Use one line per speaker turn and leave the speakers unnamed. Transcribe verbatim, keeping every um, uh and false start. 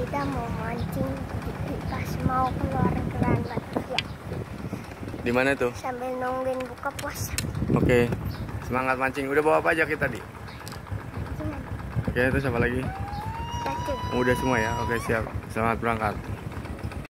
Kita mau mancing di pas mau keluar keran ya.
Di mana tuh?
Sambil nungguin buka puasa.
Oke, semangat mancing. Udah bawa apa aja kita tadi?
Jangan.
Oke, itu siapa lagi?
Satu.
Udah semua ya. Oke, siap. Selamat berangkat.